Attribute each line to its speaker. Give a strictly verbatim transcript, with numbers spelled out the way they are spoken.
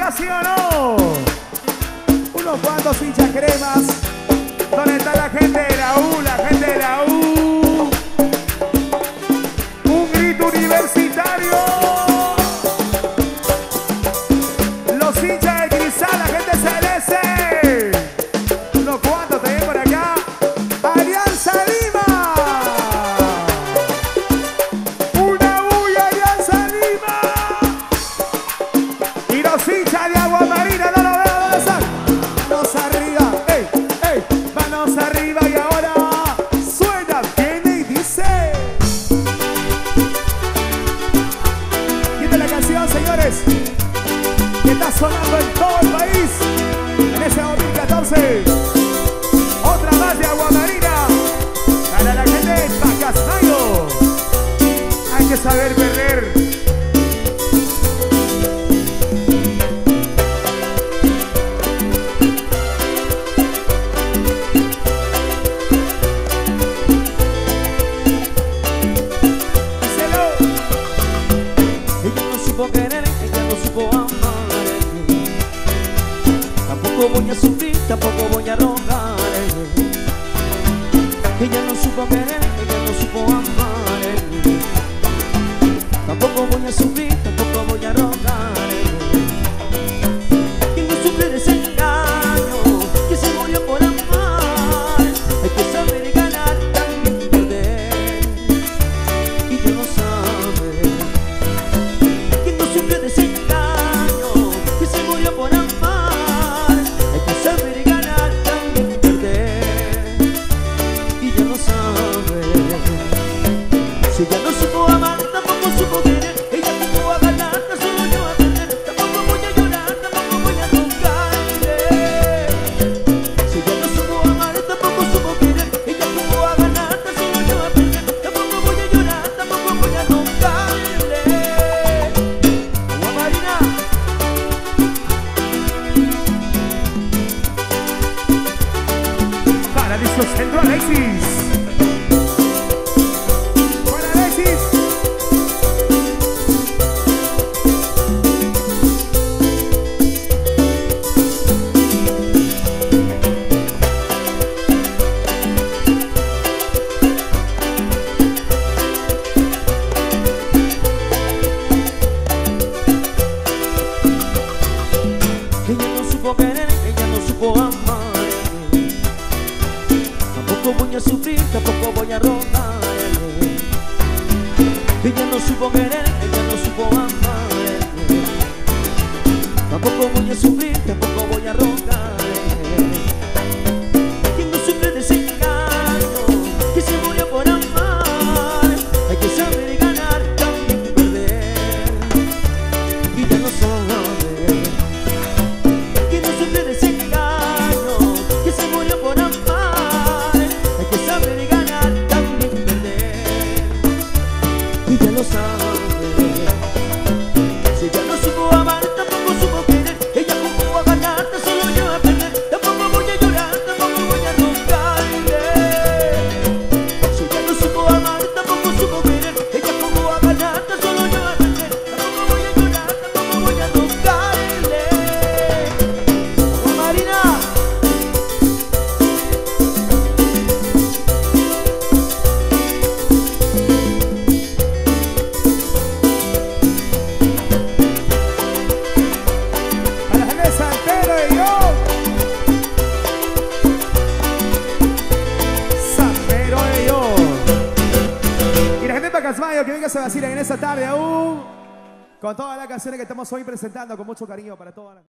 Speaker 1: acá, ¿sí o no? Unos cuantos hinchas cremas. ¿Dónde está la gente de la U? La gente de la U. Un grito universitario. Los hinchas de Cristal, la gente celeste. Unos cuantos también por acá. Alianza Lima. Una bulla, Alianza Lima. Y los hinchas de Agua Marina, no lo veo, ¿dónde están? Manos arriba, ey, ey, manos arriba y ahora suena, viene y dice. Quita la canción, señores, que está sonando en todo el país en ese dos mil catorce. Otra más de Agua Marina para la gente de Pacasmayo. Hay que saber perder.
Speaker 2: Querer, ella no supo amar. Tampoco voy a sufrir, tampoco voy a rogar. Ella no supo querer, ella no supo amar. Tampoco voy a sufrir, tampoco voy a rogar. Quien no sufre desengaño, que se murió por amar. Hay que saber ganar, también perder. Y yo no sabe. Sufre desengaño, que se murió por amar. Hay que saber ganar, también perder. Y ya no sabe. Si ella no supo amar, tampoco supo querer. Ella supo a ganar, no solo yo a perder. Tampoco voy a llorar, tampoco voy a rogarle. Si ella no supo amar, tampoco supo querer. Ella supo a ganar, no solo yo a perder. Tampoco voy a llorar, tampoco voy a rogarle.
Speaker 1: Paradiso Centro, Alexis. Buena, Alexis.
Speaker 2: Ella no supo querer, ella no supo amar. Tampoco voy a sufrir, tampoco voy a rogar. Ella no supo querer, ella no supo amar. Tampoco voy a sufrir, tampoco voy a rogar. Quien no sufre desengaño, que se murió por amar. Hay que saber ganar, también perder. Y ya no sabe. Quien no sufre desengaño, que se murió por amar. Hay que saber ganar, también perder. Y ya lo sabe. Si ella no supo amar, tampoco supo querer. Ella jugó a ganar, no solo yo a perder. Tampoco voy a llorar, tampoco voy a rogarle. Si ella no supo amar, tampoco supo querer. Ella jugó a ganar, no solo yo a perder. Tampoco voy a llorar, tampoco voy a rogarle. Agua Marina.
Speaker 1: Para la gente de San Pedro de yo. San Pedro de yo. Y la gente de Pacasmayo, que venga se vacilen en esta tarde aún. Con todas las canciones que estamos hoy presentando con mucho cariño para todas las...